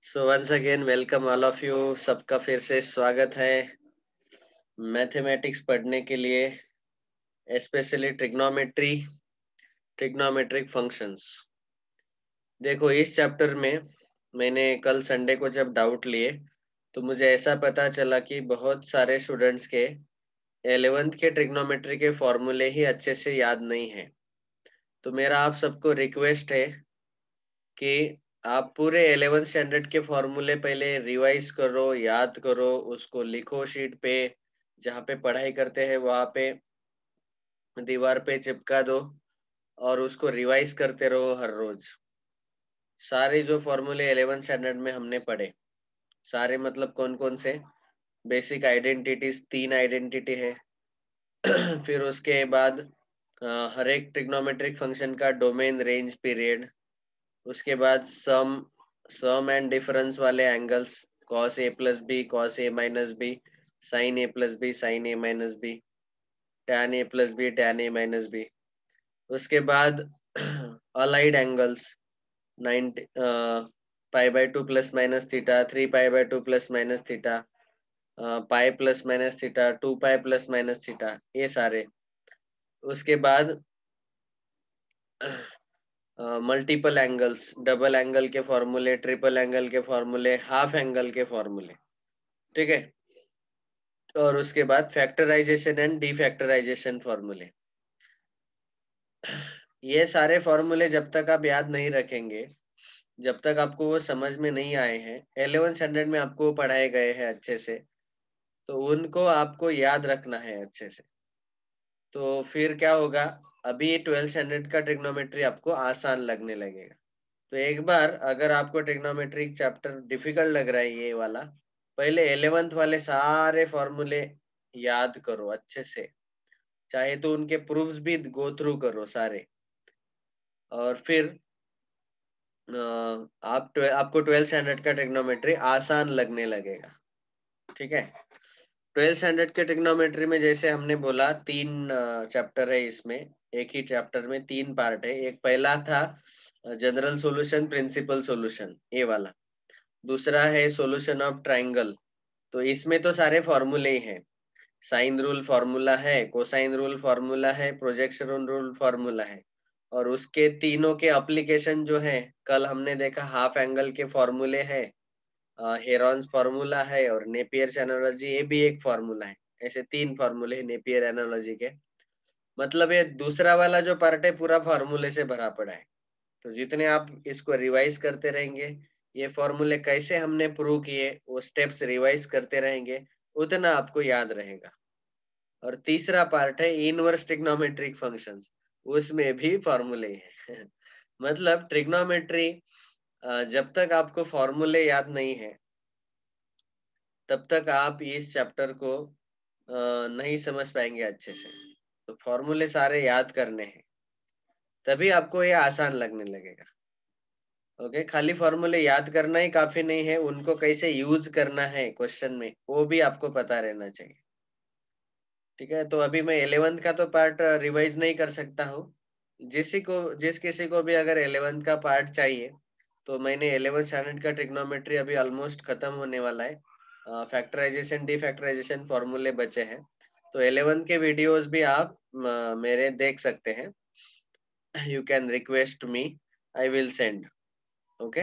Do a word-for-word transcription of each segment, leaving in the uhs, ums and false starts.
So once again welcome all of you. सबका फिर से स्वागत है मैथमेटिक्स पढ़ने के लिए, स्पेशली ट्रिग्नोमेट्री, ट्रिग्नोमेट्रिक फंक्शंस। देखो, इस चैप्टर में मैंने कल संडे को जब डाउट लिए तो मुझे ऐसा पता चला कि बहुत सारे स्टूडेंट्स के इलेवेंथ के ट्रिग्नोमेट्री के फॉर्मूले ही अच्छे से याद नहीं है। तो मेरा आप सबको रिक्वेस्ट है कि आप पूरे इलेवेंथ स्टैंडर्ड के फॉर्मूले पहले रिवाइज करो, याद करो, उसको लिखो शीट पे, जहाँ पे पढ़ाई करते हैं वहां पे दीवार पे चिपका दो और उसको रिवाइज करते रहो हर रोज। सारे जो फॉर्मूले इलेवेंथ स्टैंडर्ड में हमने पढ़े, सारे मतलब कौन कौन से बेसिक आइडेंटिटीज, तीन आइडेंटिटी है। फिर उसके बाद अ, हर एक ट्रिग्नोमेट्रिक फंक्शन का डोमेन, रेंज, पीरियड। उसके बाद सम सम एंड डिफरेंस वाले angles, cos a plus B, cos a minus B, sin a plus B, sin a minus B, tan a plus B, tan a minus B. उसके बाद allied angles, ninety pi by two plus minus theta, three pi by two plus minus theta, pi plus minus theta, two pi plus minus theta, ये सारे। उसके बाद multiple angles, double angle के फॉर्मूले, triple angle के फॉर्मूले, half angle के फॉर्मूले, ठीक है। और उसके बाद फैक्टराइजेशन एंड डीफैक्टराइजेशन फॉर्मूले। ये सारे फॉर्मूले जब तक आप याद नहीं रखेंगे, जब तक आपको वो समझ में नहीं आए हैं, इलेवेंथ स्टैंडर्ड में आपको वो पढ़ाए गए हैं अच्छे से, तो उनको आपको याद रखना है अच्छे से। तो फिर क्या होगा, अभी ट्वेल्थ स्टैंडर्ड का ट्रिग्नोमेट्री आपको आसान लगने लगेगा। तो एक बार अगर आपको ट्रिग्नोमेट्री चैप्टर डिफिकल्ट लग रहा है ये वाला, पहले इलेवेंथ वाले सारे फॉर्मूले याद करो अच्छे से, चाहे तो उनके प्रूफ्स भी गो थ्रू करो सारे। और फिर अ, आप ट्वे, आपको ट्वेल्थ स्टैंडर्ड का ट्रिग्नोमेट्री आसान लगने लगेगा, ठीक है। ट्वेल्थ स्टैंडर्ड के ट्रिग्नोमेट्री में जैसे हमने बोला तीन चैप्टर है इसमें, एक ही चैप्टर में तीन पार्ट है। एक पहला था जनरल सॉल्यूशन, प्रिंसिपल सॉल्यूशन, ये वाला। दूसरा है सॉल्यूशन ऑफ ट्रायंगल। तो इसमें तो सारे फॉर्मूले ही हैं, साइन रूल फॉर्मूला है, कोसाइन रूल फॉर्मूला है, प्रोजेक्शन रूल फॉर्मूला है। और उसके तीनों के एप्लीकेशन जो है, कल हमने देखा हाफ एंगल के फॉर्मूले है, हेरॉन्स फॉर्मूला है, और नेपियर्स एनालॉजी, ये भी एक फॉर्मूला है। ऐसे तीन फॉर्मूले हैं नेपियर एनालॉजी के। मतलब ये दूसरा वाला जो पार्ट है पूरा फॉर्मूले से भरा पड़ा है। तो जितने आप इसको रिवाइज करते रहेंगे, ये फॉर्मूले कैसे हमने प्रूव किए वो स्टेप्स रिवाइज करते रहेंगे, उतना आपको याद रहेगा। और तीसरा पार्ट है इनवर्स ट्रिग्नोमेट्रिक फंक्शंस, उसमें भी फॉर्मूले हैं। मतलब ट्रिग्नोमेट्री, जब तक आपको फॉर्मूले याद नहीं है तब तक आप इस चैप्टर को नहीं समझ पाएंगे अच्छे से। तो फॉर्मूले सारे याद करने हैं, तभी आपको ये आसान लगने लगेगा। ओके, खाली फॉर्मूले याद करना ही काफी नहीं है, उनको कैसे यूज करना है क्वेश्चन में वो भी आपको पता रहना चाहिए, ठीक है। तो अभी मैं इलेवेंथ का तो पार्ट रिवाइज नहीं कर सकता हूँ। जिसी को जिस किसी को भी अगर इलेवेंथ का पार्ट चाहिए, तो मैंने इलेवेंथ स्टैंडर्ड का ट्रिग्नोमेट्री अभी ऑलमोस्ट खत्म होने वाला है। फैक्टराइजेशन, डीफैक्टराइजेशन फॉर्मूले बचे हैं, तो इलेवेंथ के वीडियोस भी आप अ, मेरे देख सकते हैं। You can request me, I will send. Okay,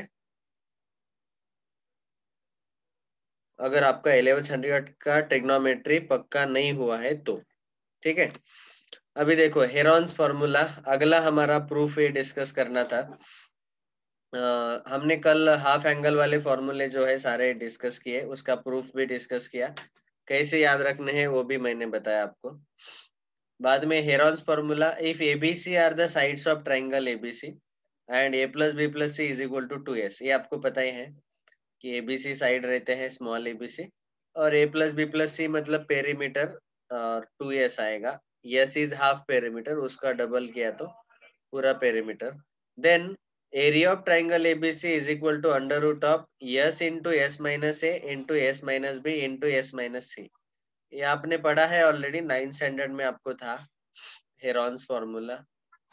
अगर आपका इलेवेंथ स्टैंडर्ड का ट्रिग्नोमेट्री पक्का नहीं हुआ है तो, ठीक है। अभी देखो हेरॉन्स फॉर्मूला, अगला हमारा प्रूफ ये डिस्कस करना था। आ, हमने कल हाफ एंगल वाले फॉर्मूले जो है सारे डिस्कस किए, उसका प्रूफ भी डिस्कस किया, कैसे याद रखने हैं वो भी मैंने बताया आपको। बाद में Heron's formula, if ABC are the sides of triangle ABC and A plus B plus C is equal to two S, ये आपको पता ही है कि एबीसी साइड रहते हैं स्मॉल एबीसी, और A plus B plus C मतलब पेरीमीटर, और टू एस आएगा। यस इज हाफ पेरीमीटर, उसका डबल किया तो पूरा perimeter. Then area of triangle ABC is equal to under root of S into S minus A into S minus B into S minus C. ये आपने पढ़ा है already, ninth standard में आपको था हेरॉन्स फॉर्मूला,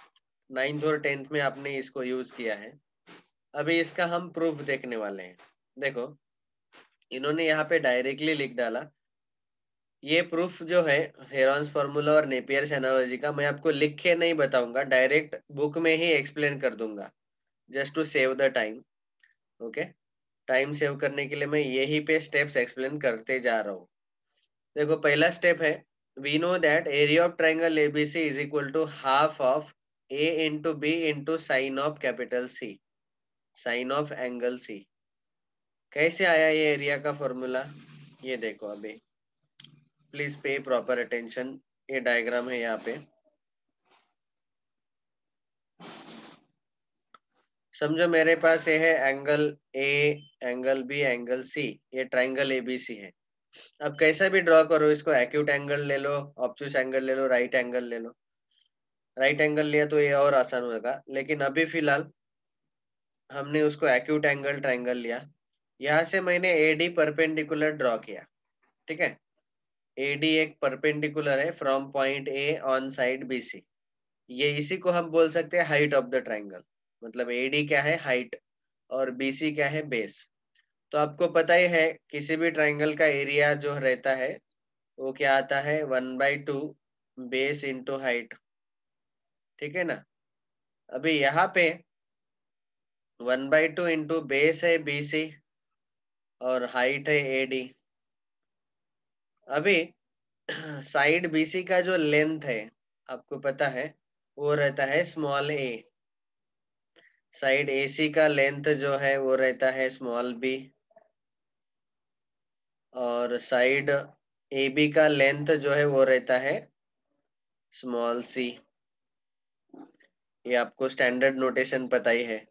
नाइन्थ और tenth में आपने इसको यूज किया है। अभी इसका हम प्रूफ देखने वाले हैं। देखो इन्होंने यहाँ पे डायरेक्टली लिख डाला। ये प्रूफ जो है हेरॉन्स फार्मूला और नेपियर्स एनालॉजी का, मैं आपको लिख के नहीं बताऊंगा, डायरेक्ट बुक में ही एक्सप्लेन कर दूंगा, just to save the time. Okay, time save करने के लिए मैं यही पे स्टेप्स एक्सप्लेन करते जा रहा हूँ। देखो पहला स्टेप है, we know that area of triangle ABC is equal to half of A into B into sine of capital C, sine of angle C. कैसे आया ये एरिया का फॉर्मूला, ये देखो अभी, प्लीज पे प्रॉपर अटेंशन। ये diagram है यहाँ पे, समझो मेरे पास ये है angle A, angle B, angle C, ये ट्राइंगल एबीसी है। अब कैसा भी ड्रॉ करो इसको, एक्यूट एंगल ले लो, ऑब्टूस एंगल ले लो, राइट एंगल ले लो। राइट एंगल लिया तो ये और आसान होगा, लेकिन अभी फिलहाल हमने उसको एक्यूट एंगल ट्राइंगल लिया। यहाँ से मैंने एडी परपेंडिकुलर ड्रॉ किया, ठीक है। एडी एक परपेंडिकुलर है from point A on side BC. ये इसी को हम बोल सकते हैं हाइट ऑफ द ट्राइंगल, मतलब एडी क्या है, हाइट, और बीसी क्या है, बेस। तो आपको पता ही है किसी भी ट्राइंगल का एरिया जो रहता है वो क्या आता है, one by two base into height, ठीक है ना। अभी यहाँ पे one by two into base है बीसी और हाइट है एडी। अभी साइड बीसी का जो लेंथ है आपको पता है वो रहता है स्मॉल ए, साइड एसी का लेंथ जो है वो रहता है स्मॉल बी, और साइड एबी का लेंथ जो है वो रहता है स्मॉल सी। ये आपको स्टैंडर्ड नोटेशन पता ही है।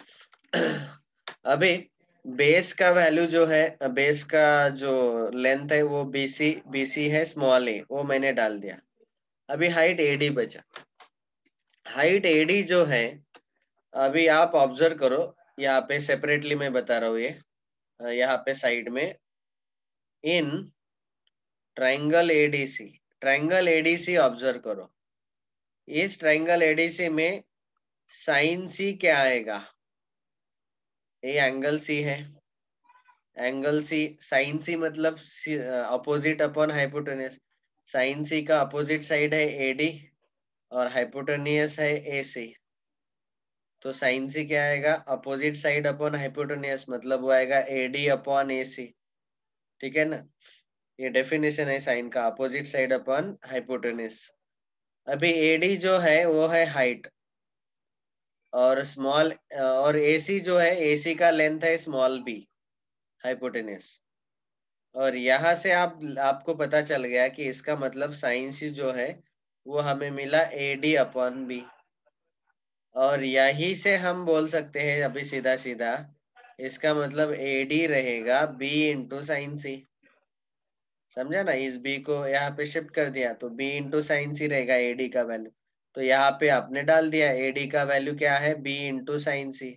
अभी बेस का वैल्यू जो है, बेस का जो लेंथ है वो बीसी, बीसी है स्मॉल ए, वो मैंने डाल दिया। अभी हाइट एडी बचा। हाइट एडी जो है, अभी आप ऑब्जर्व करो, यहाँ पे सेपरेटली मैं बता रहा हूँ ये, यहाँ पे साइड में in triangle ADC, triangle ADC observe करो। इस ट्राइंगल एडीसी में साइन सी क्या आएगा, ये एंगल सी है, एंगल सी, साइन सी मतलब opposite upon hypotenuse. Sine C का अपोजिट साइड है एडी और हाइपोटेन्यूज है एसी। तो साइन सी क्या आएगा, अपोजिट साइड अपॉन हाइपोटेन्यूज, मतलब वो आएगा एडी अपॉन एसी, ठीक है ना। ये डेफिनेशन है साइन का, अपोजिट साइड अपॉन हाइपोटेन्यूज। अभी एडी जो है वो है हाइट, और स्मॉल, और एसी जो है, एसी का लेंथ है स्मॉल बी, हाइपोटेन्यूज। और यहाँ से आप आपको पता चल गया कि इसका मतलब साइन सी जो है वो हमें मिला ए डी अपॉन बी। और यही से हम बोल सकते हैं अभी सीधा सीधा, इसका मतलब ए डी रहेगा बी इंटू साइन सी। समझा ना, इस बी को यहाँ पे शिफ्ट कर दिया तो बी इंटू साइन सी रहेगा एडी का वैल्यू। तो यहाँ पे आपने डाल दिया एडी का वैल्यू क्या है, बी इंटू साइन सी।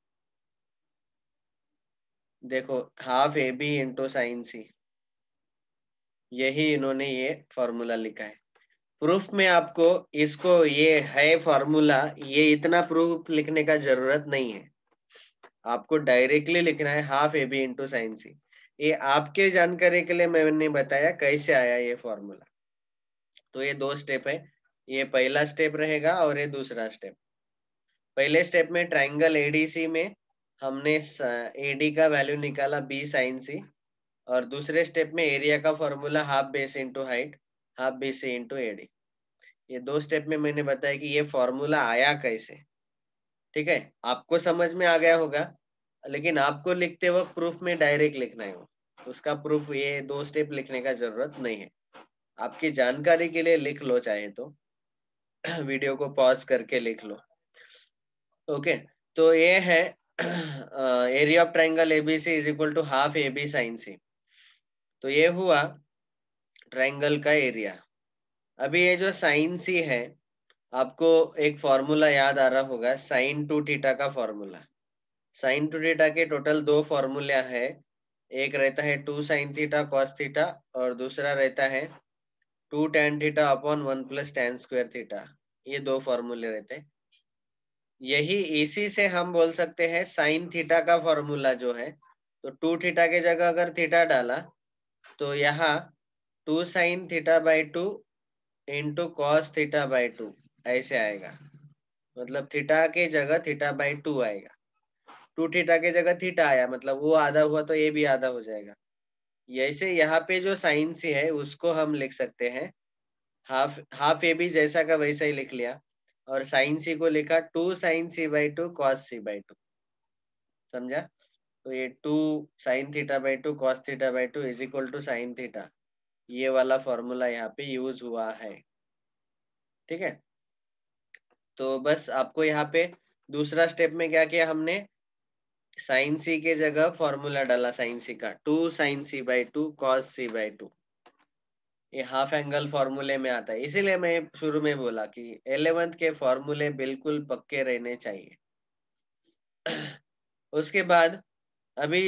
देखो half A B into sine C, यही इन्होंने ये फॉर्मूला लिखा है। प्रूफ में आपको इसको, ये है फॉर्मूला, ये इतना प्रूफ लिखने का जरूरत नहीं है। आपको डायरेक्टली लिखना है half A B into sine C. ये आपके जानकारी के लिए मैंने बताया कैसे आया ये फॉर्मूला। तो ये दो स्टेप है, ये पहला स्टेप रहेगा और ये दूसरा स्टेप। पहले स्टेप में ट्राइंगल एडीसी में हमने एडी का वैल्यू निकाला बी साइन सी, और दूसरे स्टेप में एरिया का formula half base into height, half B C into AD. ये दो स्टेप में मैंने बताया कि ये फॉर्मूला आया कैसे, ठीक है। आपको समझ में आ गया होगा, लेकिन आपको लिखते वक्त प्रूफ में डायरेक्ट लिखना है, वो उसका प्रूफ ये दो स्टेप लिखने का जरूरत नहीं है। आपकी जानकारी के लिए लिख लो चाहे तो, वीडियो को पॉज करके लिख लो। ओके, तो ये है area of triangle ABC is equal to half A B sine C. तो ये हुआ ट्राइंगल का एरिया। अभी ये जो साइन सी है, आपको एक फॉर्मूला याद आ रहा होगा, साइन टू थीटा का फॉर्मूला। साइन टू थीटा के टोटल दो फॉर्मूला है, एक रहता है two sine theta cos theta, और दूसरा रहता है two tan theta upon one plus tan square theta. ये दो फॉर्मूले रहते हैं। यही इसी से हम बोल सकते हैं साइन थीटा का फॉर्मूला जो है तो टू थीटा के जगह अगर थीटा डाला तो यहाँ two sine theta by two into cos theta by two ऐसे आएगा। मतलब थीटा के जगह थीटा बाई टू आएगा। टू थीटा के जगह थीटा आया, मतलब वो आधा हुआ तो ये भी आधा हो जाएगा। ऐसे यहाँ पे जो साइन सी है उसको हम लिख सकते हैं हाफ हाफ ए बी, जैसा का वैसा ही लिख लिया। और साइन सी को लिखा two sine C by two cos C by two. समझा? तो ये two sine theta by two cos theta by two is equal to sine theta, ये वाला फॉर्मूला यहाँ पे यूज हुआ है। ठीक है, तो बस आपको यहाँ पे दूसरा स्टेप में क्या किया हमने, साइन सी के जगह फॉर्मूला डाला साइन सी का, two sine C by two cos C by two. ये हाफ एंगल फॉर्मूले में आता है, इसीलिए मैं शुरू में बोला कि इलेवेंथ के फॉर्मूले बिल्कुल पक्के रहने चाहिए। उसके बाद अभी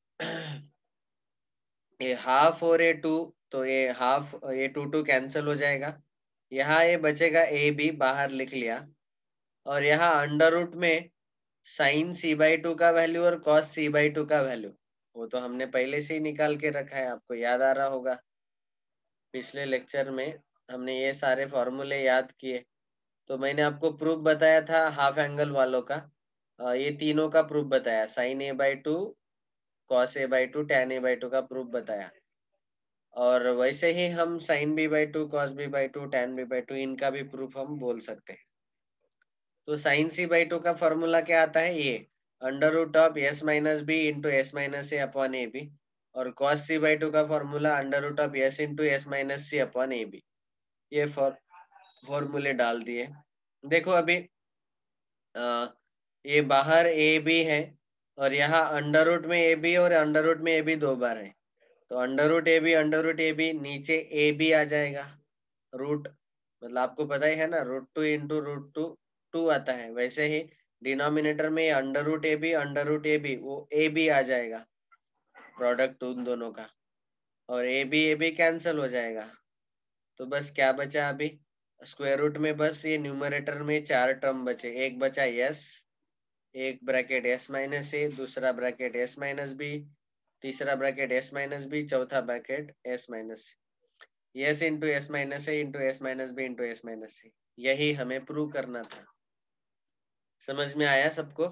ये हाफ और ये टू, तो ये हाफ ये टू टू कैंसिल हो जाएगा। यहाँ ये बचेगा ए बी, बाहर लिख लिया। और यहाँ अंडर रूट में साइन सी बाई टू का वैल्यू और कॉस सी बाई टू का वैल्यू, वो तो हमने पहले से ही निकाल के रखा है, आपको याद आ रहा होगा। पिछले लेक्चर में हमने ये सारे फॉर्मूले याद किए। तो मैंने आपको प्रूफ बताया था हाफ एंगल वालों का, ये तीनों का प्रूफ बताया, sine A by two, cos A by two, tan A by two का प्रूफ बताया। और वैसे ही हम sine B by two, cos B by two, tan B by two, इनका भी प्रूफ हम बोल सकते हैं। तो साइन सी बाई टू का फॉर्मूला क्या आता है, ये under root of S minus B into S minus A upon A B. और कॉस सी बाई टू का formula under root of S into S minus C upon A B. ये फॉर्मूले डाल दिए। देखो अभी आ, ये बाहर ए बी है और यहाँ अंडर रूट में ए बी और अंडर रूट में ए बी दो बार है, तो under root A B under root A B, नीचे ए बी आ जाएगा। रूट मतलब आपको पता ही है ना, root two into root two two आता है, वैसे ही डिनोमिनेटर में under root A B under root A B, वो ए बी आ जाएगा, प्रोडक्ट उन दोनों का। और A B A B cancel हो जाएगा। तो बस क्या बचा अभी, स्क्वायर रूट में बस ये न्यूमरेटर में चार टर्म बचे, एक बचा यस, एक ब्रैकेट एस माइनस ए, दूसरा ब्रैकेट एस माइनस बी, तीसरा ब्रैकेट एस माइनस बी, चौथा bracket S minus C. S into S minus A into S minus B into S minus C, यही हमें prove करना था। समझ में आया सबको?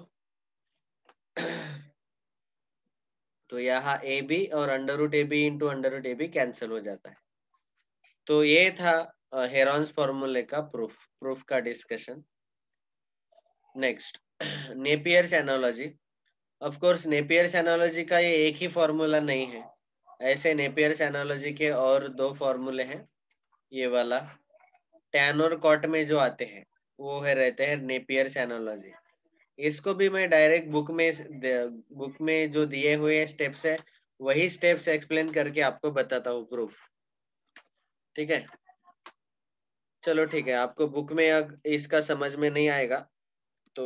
तो यहाँ ए बी और under root A B into under root A B cancel हो जाता है। तो ये था हेरॉन्स फॉर्मूले का प्रूफ प्रूफ का discussion. Next, Napier's analogy. Of course Napier's analogy का ये एक ही फॉर्मूला नहीं है, ऐसे नेपियर्स एनालॉजी के और दो फॉर्मूले हैं। ये वाला टैन और कॉट में जो आते हैं वो है रहते हैं नेपियर्स एनालॉजी। इसको भी मैं डायरेक्ट बुक में बुक में जो दिए हुए स्टेप्स है वही स्टेप्स एक्सप्लेन करके आपको बताता हूँ प्रूफ। ठीक है, चलो ठीक है, आपको बुक में अगर इसका समझ में नहीं आएगा तो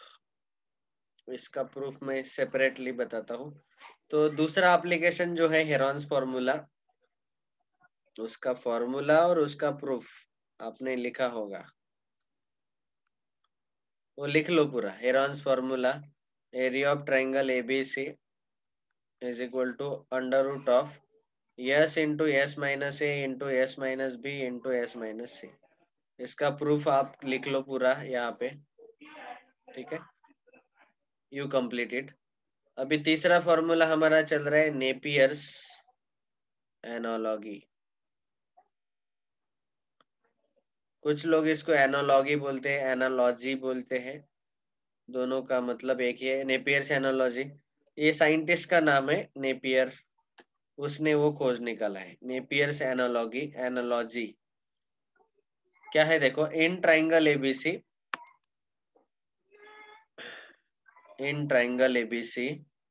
इसका प्रूफ मैं सेपरेटली बताता हूँ। तो दूसरा एप्लीकेशन जो है हेरॉन्स फॉर्मूला, उसका फॉर्मूला और उसका प्रूफ आपने लिखा होगा, वो लिख लो पूरा। Heron's formula, area of triangle ABC is equal to under root of S into S minus A into S minus B into S minus C. इसका प्रूफ आप लिख लो पूरा यहाँ पे। ठीक है, यू कंप्लीट इट। अभी तीसरा फॉर्मूला हमारा चल रहा है नेपियर्स एनालॉगी। कुछ लोग इसको एनालॉगी बोलते हैं, एनालॉजी बोलते हैं, दोनों का मतलब एक ही है। नेपियर्स एनालॉजी, ये साइंटिस्ट का नाम है नेपियर, उसने वो खोज निकाला है। नेपियर्स एनालॉगी एनालॉजी क्या है, देखो in triangle ABC, in triangle ABC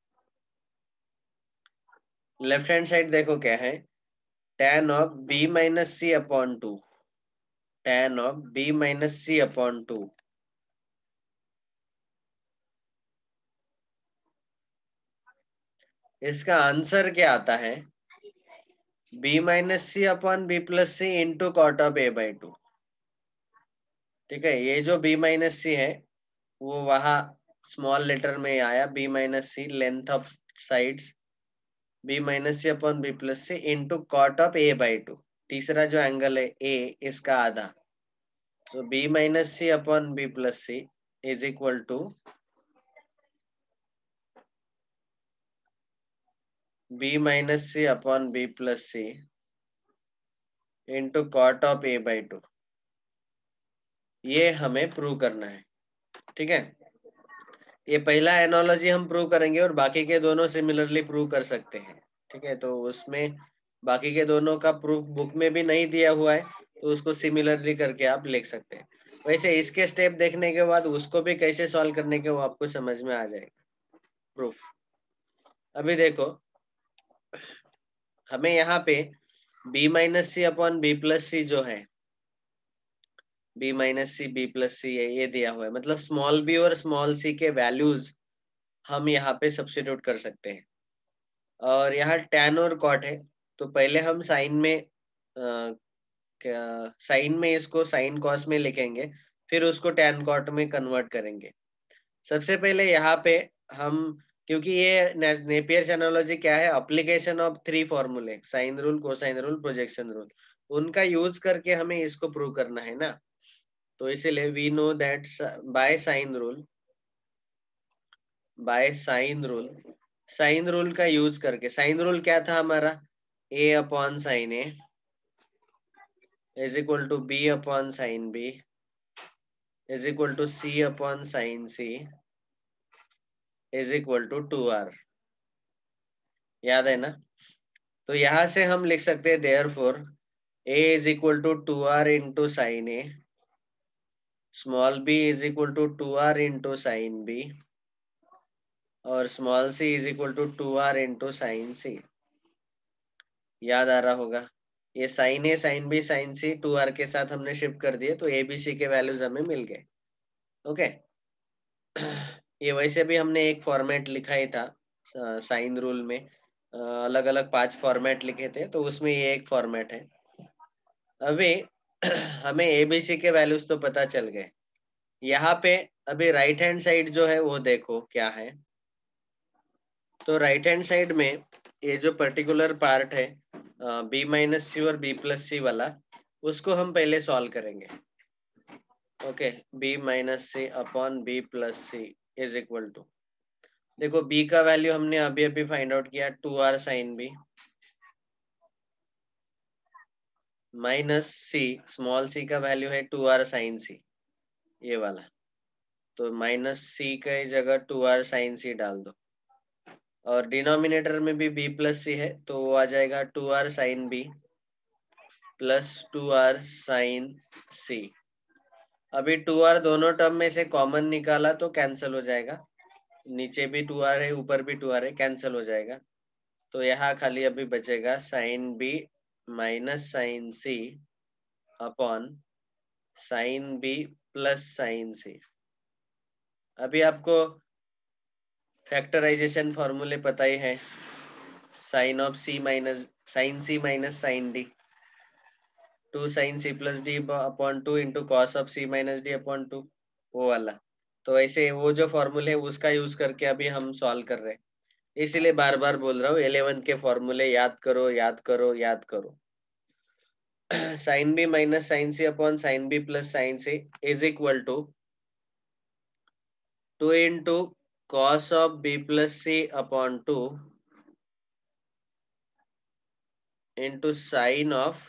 left hand side देखो क्या है, tan of B minus C upon two, tan of B minus C upon two. इसका आंसर क्या आता है, B minus C upon B plus C into cot of A by two. ठीक है, ये जो बी माइनस सी है वो वहां स्मॉल लेटर में आया, B minus C length of sides B minus C upon B plus C into cot of A by two. तीसरा जो एंगल है ए, इसका आधा, तो B minus C upon B plus C is equal to B minus C upon B plus C into cot of A by two. ये हमें prove करना है, ठीक है। ये पहला एनालॉजी हम प्रूव करेंगे और बाकी के दोनों सिमिलरली प्रूव कर सकते हैं, ठीक है। तो उसमें बाकी के दोनों का प्रूफ बुक में भी नहीं दिया हुआ है, तो उसको सिमिलरली करके आप लिख सकते हैं। वैसे इसके स्टेप देखने के बाद उसको भी कैसे सॉल्व करने के वो आपको समझ में आ जाएगा प्रूफ। अभी देखो, हमें यहाँ पे b minus C upon B plus C जो है, b minus C B plus C है, ये दिया हुआ है। मतलब स्मॉल b और स्मॉल c के वैल्यूज हम यहाँ पे सब्स्टिट्यूट कर सकते हैं। और यहाँ tan और cot है, तो पहले हम साइन में साइन में इसको साइन कॉस में लिखेंगे, फिर उसको tan cot में कन्वर्ट करेंगे। सबसे पहले यहाँ पे हम, क्योंकि ये नेपियर्स एनालॉजी क्या है, एप्लीकेशन ऑफ थ्री फॉर्मूले, sine rule, cosine rule, projection rule, उनका यूज करके हमें इसको प्रूव करना है ना। तो इसीलिए we know that by sine rule, by sine rule, sine rule का यूज करके, साइन रूल क्या था हमारा, a upon sine A is equal to B upon sine B is equal to C upon sine C is equal to two R. याद है ना। तो यहां से हम लिख सकते हैं therefore a is equal to two R into sine A, small b is equal to two R into sine B, और small c is equal to two R into sine C. याद आ रहा होगा, ये sine A sine B sine C two R के साथ हमने shift कर दिए, तो ए बी सी के वैल्यूज हमें मिल गए। ओके। ये वैसे भी हमने एक फॉर्मेट लिखा ही था साइन रूल में, अलग अलग पांच फॉर्मेट लिखे थे, तो उसमें ये एक फॉर्मेट है। अभी हमें एबीसी के वैल्यूज तो पता चल गए। यहाँ पे अभी राइट हैंड साइड जो है वो देखो क्या है। तो राइट हैंड साइड में ये जो पर्टिकुलर पार्ट है बी माइनस सी और बी प्लस सी वाला, उसको हम पहले सॉल्व करेंगे। Okay, B minus C upon B plus C is equal to, देखो b का वैल्यू हमने अभी अभी फाइंड आउट किया, two R sine B, minus C, small c का वैल्यू है टू आर साइन सी, ये वाला। तो माइनस सी की जगह टू आर साइन सी डाल दो, और डिनोमिनेटर में भी b प्लस सी है, तो वो आ जाएगा two R sine B plus two R sine C. अभी टू आर दोनों टर्म में से कॉमन निकाला तो कैंसिल हो जाएगा, नीचे भी टू आर है ऊपर भी टू आर है, कैंसिल हो जाएगा। तो यहाँ खाली अभी बचेगा sine B minus sine C upon sine B plus sine C. अभी आपको फैक्टराइजेशन फॉर्मूले पता ही है, sine of C minus sine C minus sine D, two sine C plus D upon two into cos of C minus D upon two, वो वाला। तो ऐसे वो जो फॉर्मूले उसका यूज करके अभी हम सॉल्व कर रहे हैं, इसीलिए बार बार बोल रहा हूँ इलेवन के फॉर्मूले याद करो याद करो याद करो। Sine B minus sine C upon sine B plus sine C is equal to two into cos of B plus C upon two into sine of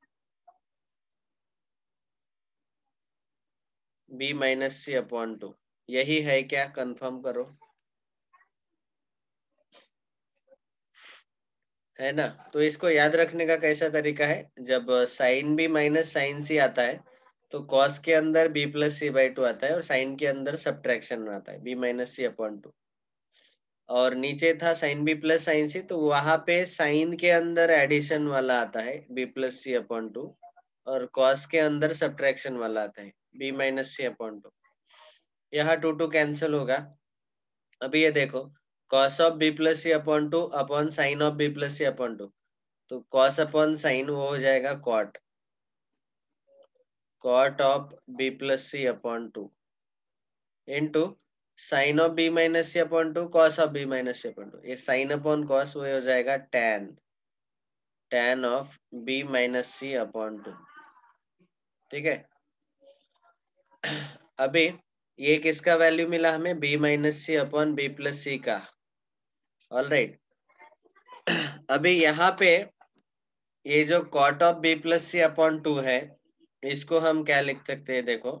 B minus C upon two. यही है क्या, confirm करो, है ना। तो इसको याद रखने का कैसा तरीका है, जब sine B minus sine C आता है तो कॉस के अंदर B plus C by two आता है, और साइन के अंदर सब्ट्रैक्शन में आता है B minus C upon two. और नीचे था sine B plus sine C, तो वहां पे साइन के अंदर एडिशन वाला आता है B plus C upon two, और कॉस के अंदर सब्ट्रैक्शन वाला आता है B minus C upon two. यहाँ टू टू कैंसिल होगा। अभी ये देखो, cos of B plus C upon two upon sine of B plus C upon two, तो कॉस अपॉन साइन वो हो जाएगा cot, cot of B plus C upon two into sine of B minus C upon two cos of B minus C upon two, ये sine upon cos वो हो जाएगा tan, tan of B minus C upon two. ठीक है, अभी ये किसका value मिला हमें, b minus C upon B plus C का। ऑल राइट, अभी यहाँ पे ये जो cot of B plus C upon two है, इसको हम क्या लिख सकते हैं, देखो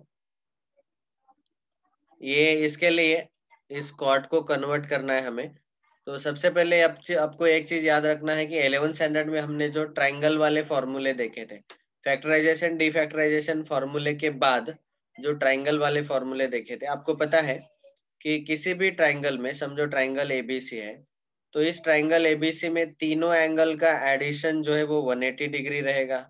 ये इसके लिए इस कॉट को कन्वर्ट करना है हमें। तो सबसे पहले आप, आपको एक चीज याद रखना है कि इलेवेंथ स्टैंडर्ड में हमने जो ट्राइंगल वाले फॉर्मूले देखे थे, फैक्टराइजेशन डिफैक्टराइजेशन फॉर्मूले के बाद जो ट्राइंगल वाले फॉर्मूले देखे थे, आपको पता है कि किसी भी ट्राइंगल में, समझो ट्राइंगल एबीसी है, तो इस ट्राइंगल एबीसी में तीनों एंगल का एडिशन जो है वो वन एटी डिग्री रहेगा।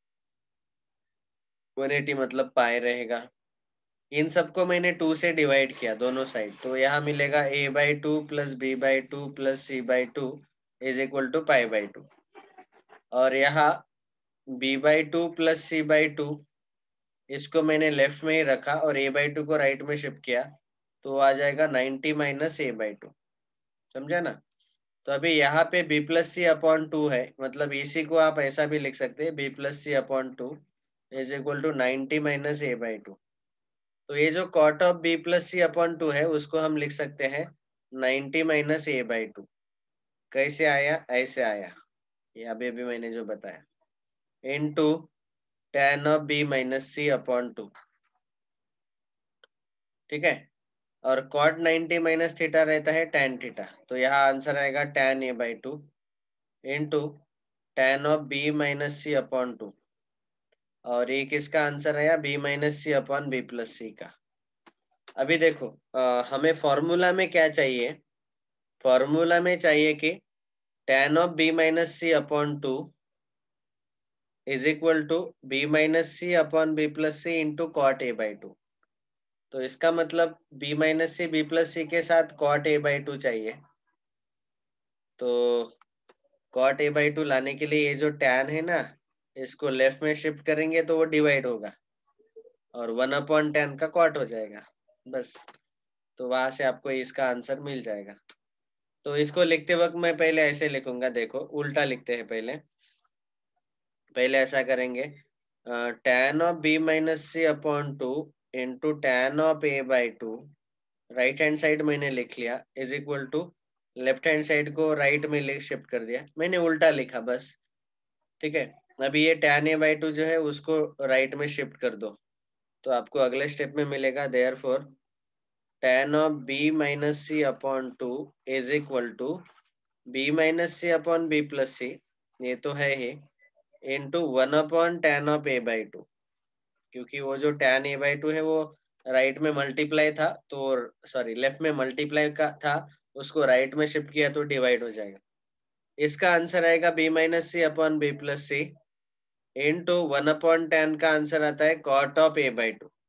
वन एटी मतलब पाई रहेगा। इन सबको मैंने टू से डिवाइड किया दोनों साइड, तो यहाँ मिलेगा a by two plus B by two plus C by two is equal to pi by two, और यहाँ b by two plus C by two, इसको मैंने लेफ्ट में ही रखा और a बाई टू को राइट में शिफ्ट किया, तो आ जाएगा ninety minus A by two. समझा ना? तो अभी यहाँ पे b plus C upon two है, मतलब इसी को आप ऐसा भी लिख सकते हैं, b plus C upon two is equal to ninety minus A by two. तो ये जो cot of B plus C upon two है, उसको हम लिख सकते हैं ninety minus A by two. कैसे आया, ऐसे आया, ये अभी अभी मैंने जो बताया, into tan of B minus C upon two. ठीक है, और कॉट नाइन्टी माइनस थीटा रहता है टेन थीटा, तो यहाँ आंसर आएगा tan A by two into tan of B minus C upon two, और ये किसका आंसर आया, B minus C upon B plus C का। अभी देखो आ, हमें फॉर्मूला में क्या चाहिए, फॉर्मूला में चाहिए कि tan of b minus C upon two is equal to B minus C upon B plus C into cot A by two. तो इसका मतलब b minus C B plus C के साथ कॉट ए बाई टू चाहिए, तो cot A by to लाने के लिए ये जो tan है ना, इसको लेफ्ट में शिफ्ट करेंगे तो वो डिवाइड होगा और वन अपॉन टेन का कॉट हो जाएगा, बस। तो वहां से आपको इसका आंसर मिल जाएगा। तो इसको लिखते वक्त मैं पहले ऐसे लिखूंगा, देखो उल्टा लिखते हैं पहले। पहले ऐसा करेंगे, tan of B minus C upon two into tan of A by two, right hand side मैंने लिख लिया, is equal to left hand side को राइट में शिफ्ट कर दिया, मैंने उल्टा लिखा बस। ठीक है, अभी ये tan ए बाई टू जो है उसको राइट में शिफ्ट कर दो, तो आपको अगले स्टेप में मिलेगा, therefore tan of B minus C upon two is equal to B minus C upon B plus C, ये तो है ही, into one upon tan of A by two, क्योंकि वो जो tan ए बाई टू है वो right में मल्टीप्लाई था, तो सॉरी लेफ्ट में मल्टीप्लाई का था, उसको राइट में शिफ्ट किया तो डिवाइड हो जाएगा। इसका आंसर आएगा b minus C upon B plus C into one upon tan का आंसर आता है cot of A by two.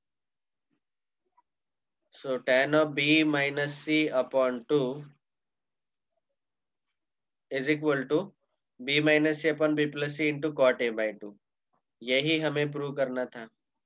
So tan of b minus C upon two is equal to b minus C upon B plus C into cot A by two. यही हमें prove करना था।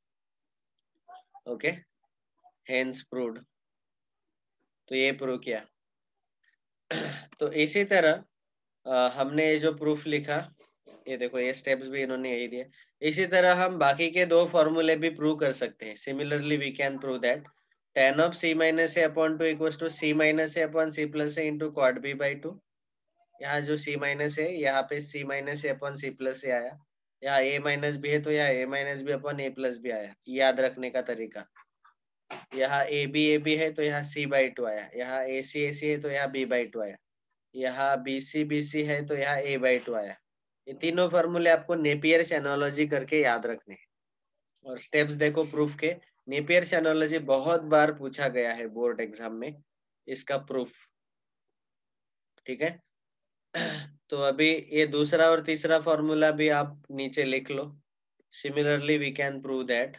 Okay, hence proved. तो ये prove किया। तो इसी तरह आ, हमने ये जो प्रूफ लिखा, ये देखो ये स्टेप्स भी इन्होंने यही दिए। इसी तरह हम बाकी के दो फॉर्मूले भी प्रूव कर सकते हैं। Similarly we can prove that tan of c minus A upon two equals to c minus A upon c plus A into cot B by two. यहाँ जो c माइनस है, यहाँ पे c minus A upon c plus A आया, यहाँ a minus B है तो यहाँ a minus B upon a plus B आया। याद रखने का तरीका, यहाँ ए बी ए बी है तो यहाँ c बाई टू आया, यहाँ ए सी ए सी है तो यहाँ b बाई टू आया, यहाँ बी सी बी सी है तो यहाँ a बाई टू आया। ये तीनों फॉर्मूले आपको नेपियर्स एनालॉजी करके याद रखने हैं। और स्टेप्स देखो प्रूफ के, नेपियर्स एनालॉजी बहुत बार पूछा गया है बोर्ड एग्जाम में, इसका प्रूफ। ठीक है, तो अभी ये दूसरा और तीसरा फॉर्मूला भी आप नीचे लिख लो। Similarly we can prove that,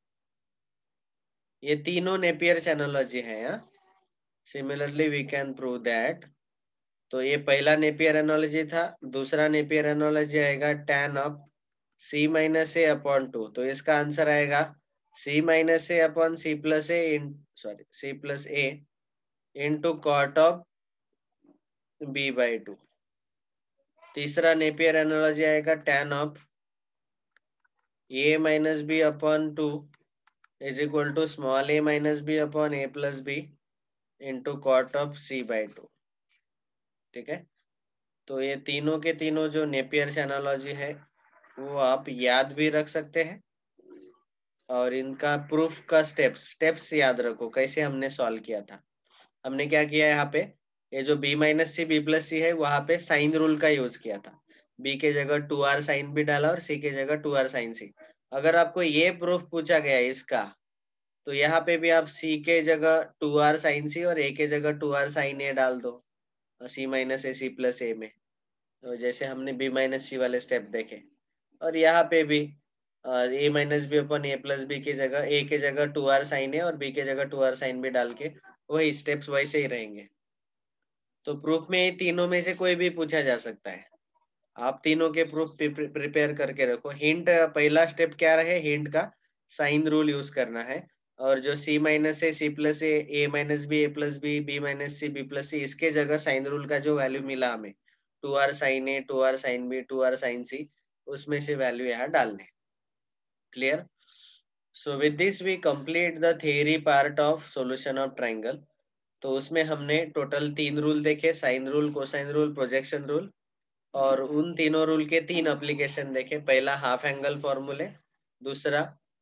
ये तीनों नेपियर्स एनालॉजी है। यहाँ similarly we can prove that, तो ये पहला नेपियर एनालॉजी था, दूसरा नेपियर एनालॉजी आएगा tan of c minus A upon two, तो इसका आंसर आएगा c minus A upon C plus A in sorry C plus A into cot of B by two. तीसरा नेपियर एनालॉजी आएगा tan of A minus B upon two is equal to small a minus B upon a plus b into cot of C by two. ठीक है, तो ये तीनों के तीनों जो नेपियर्स एनालॉजी है वो आप याद भी रख सकते हैं, और इनका प्रूफ का स्टेप्स स्टेप्स याद रखो कैसे हमने सॉल्व किया था। हमने क्या किया यहाँ पे, ये जो b minus C B plus C है वहां पे साइन रूल का यूज किया था। b के जगह टू आर साइन बी डाला और c के जगह टू आर साइन सी। अगर आपको ये प्रूफ पूछा गया इसका, तो यहाँ पे भी आप c के जगह टू आर साइन सी और a के जगह टू आर साइन ए डाल दो, c minus A C plus A में, तो जैसे हमने b माइनस सी वाले स्टेप देखे। और यहाँ पे भी A minus B upon A plus B की जगह ए के जगह टू आर साइन ए और बी के जगह टू आर साइन बी डाल के वही स्टेप्स वैसे ही रहेंगे। तो प्रूफ में ये तीनों में से कोई भी पूछा जा सकता है। आप तीनों के प्रूफ प्रिपेयर करके रखो। हिंट पहला स्टेप क्या रहे, हिंट का साइन रूल यूज करना है। और जो c minus A C plus A A minus B A plus B B minus C B plus C, इसके जगह साइन रूल का जो वैल्यू मिला हमें two R sine A two R sine B two R sine C, उसमें से value यहाँ डालने। Clear? So with this we complete the theory part of solution of triangle. तो उसमें हमने टोटल तीन रूल देखे, sine rule, cosine rule, projection rule, और उन तीनों रूल के तीन एप्लीकेशन देखे। पहला हाफ एंगल फॉर्मूले, दूसरा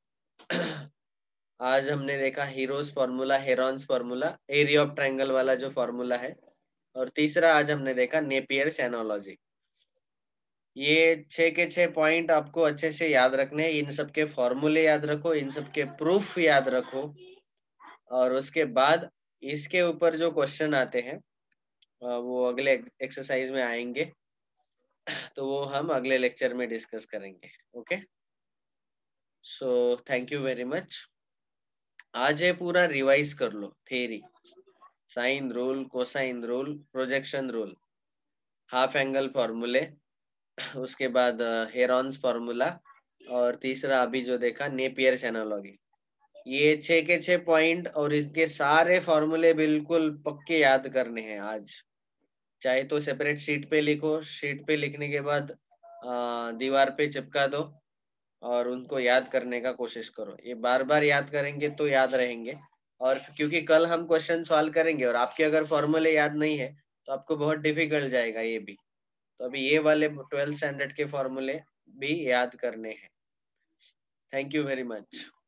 आज हमने देखा Hero's formula, Heron's formula, area of triangle वाला जो फॉर्मूला है, और तीसरा आज हमने देखा नेपियर्स एनालॉजी। ये छह के छह पॉइंट आपको अच्छे से याद रखने हैं। इन सब के फॉर्मूले याद रखो, इन सब के प्रूफ याद रखो, और उसके बाद इसके ऊपर जो क्वेश्चन आते हैं वो अगले एक्सरसाइज में आएंगे, तो वो हम अगले लेक्चर में डिस्कस करेंगे। Okay, so thank you very much. आज ये पूरा रिवाइज कर लो, theory, sine rule, cosine rule, projection rule, half angle फॉर्मूले, उसके बाद हेरॉन्स फॉर्मूला, और तीसरा अभी जो देखा नेपियर्स एनालॉजी। ये छह के छह पॉइंट और इसके सारे फॉर्मूले बिल्कुल पक्के याद करने हैं आज। चाहे तो सेपरेट शीट पे लिखो, शीट पे लिखने के बाद अ, दीवार पे चिपका दो और उनको याद करने का कोशिश करो। ये बार बार याद करेंगे तो याद रहेंगे। और क्योंकि कल हम क्वेश्चन सॉल्व करेंगे और आपके अगर फॉर्मूले याद नहीं है तो आपको बहुत डिफिकल्ट जाएगा ये भी। तो अभी ये वाले ट्वेल्थ स्टैंडर्ड के फॉर्मूले भी याद करने हैं। Thank you very much.